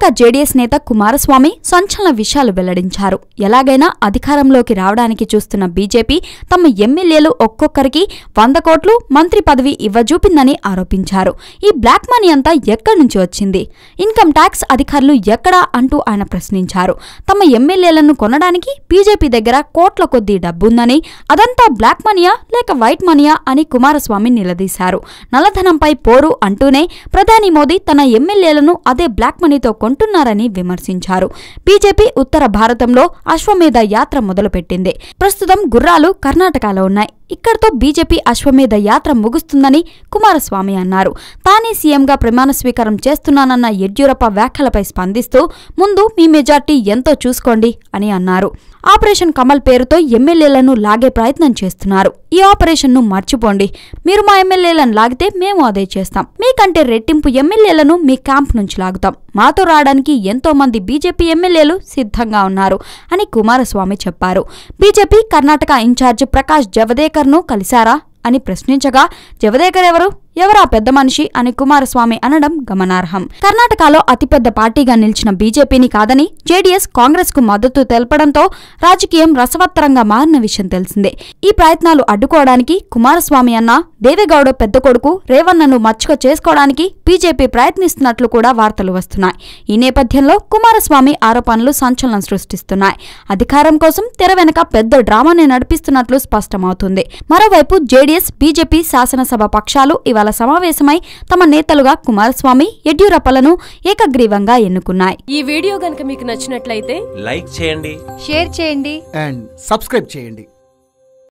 Karnataka JDS నేత కుమారస్వామి సంచలన విషయాలు వెల్లడించారు. ఎలాగైనా అధికారంలోకి రావడానికి చూస్తున్న బీజేపీ తమ ఎమ్మెల్యేలు ఒక్కొక్కరికి 100 కోట్లు మంత్రి పదవి ఇవ్వజూపిందని ఆరోపించారు. ఈ బ్లాక్ మనీ అంతా ఎక్కడి నుంచి వచ్చింది? ఇన్కమ్ ట్యాక్స్ అధికారులు ఎక్కడా అంటూ ఆయన ప్రశ్నించారు. తమ ఎమ్మెల్యేలను కొనడానికి బీజేపీ దగ్గర కోట్ల కొద్దీ డబ్బుందని, అదంతా బ్లాక్ మనీయా లేక వైట్ మనీయా అని కుమారస్వామి నిలదీశారు. నల్లధనంపై పోరు అంటూనే ప్రధాని మోదీ తన ఎమ్మెల్యేలను అదే బ్లాక్ మనీతో కొంటున్నారని విమర్శించారు. బీజేపీ ఉత్తర భారతంలో అశ్వమేధ యాత్ర మొదలుపెట్టింది. ప్రస్తుతం గుర్రాలు కర్ణాటకలో ఉన్నాయి. ఇక్కడతో బీజేపీ అశ్వమేధ యాత్ర ముగుస్తుందని కుమారస్వామి అన్నారు. తానే సీఎంగా ప్రమాణ స్వీకారం చేస్తున్నానన్న యడ్యూరప్ప వ్యాఖ్యలపై స్పందిస్తూ ముందు మీ మెజార్టీ ఎంతో చూసుకోండి అని అన్నారు. ఆపరేషన్ కమల్ పేరుతో ఎమ్మెల్యేలను లాగే ప్రయత్నం చేస్తున్నారు. ఈ ఆపరేషన్ను మర్చిపోండి. మీరు మా ఎమ్మెల్యేలను లాగితే మేము అదే చేస్తాం. మీకంటే రెట్టింపు ఎమ్మెల్యేలను మీ క్యాంప్ నుంచి లాగుతాం. మాతో రావడానికి ఎంతో మంది బీజేపీ ఎమ్మెల్యేలు సిద్ధంగా ఉన్నారు అని కుమారస్వామి చెప్పారు. బీజేపీ కర్ణాటక ఇన్ఛార్జ్ ప్రకాష్ జవదేకర్ను కలిశారా అని ప్రశ్నించగా, జవదేకర్ ఎవరా పెద్ద మనిషి అని కుమారస్వామి అనడం గమనార్హం. కర్ణాటకలో అతిపెద్ద పార్టీగా నిలిచిన బీజేపీని కాదని జేడీఎస్ కాంగ్రెస్ కు మద్దతు తెలపడంతో రాజకీయం రసవత్తరంగా మారిన విషయం తెలిసిందే. ఈ ప్రయత్నాలు అడ్డుకోవడానికి కుమారస్వామి అన్న దేవేగౌడ పెద్ద కొడుకు రేవన్నను మచ్చుక చేసుకోవడానికి బీజేపీ ప్రయత్నిస్తున్నట్లు కూడా వార్తలు వస్తున్నాయి. ఈ నేపథ్యంలో కుమారస్వామి ఆరోపణలు సంచలనం సృష్టిస్తున్నాయి. అధికారం కోసం తెర వెనక పెద్ద డ్రామాని నడిపిస్తున్నట్లు స్పష్టమవుతుంది. మరోవైపు జేడీఎస్ బీజేపీ శాసనసభ పక్షాలు ఇవాళ సమావేశమై తమ నేతలుగా కుమారస్వామి, యడ్యూరప్పలను ఏకగ్రీవంగా ఎన్నుకున్నాయి. ఈ వీడియో గనుక మీకు నచ్చినట్లయితే లైక్ చేయండి, షేర్ చేయండి అండ్ సబ్స్క్రైబ్ చేయండి.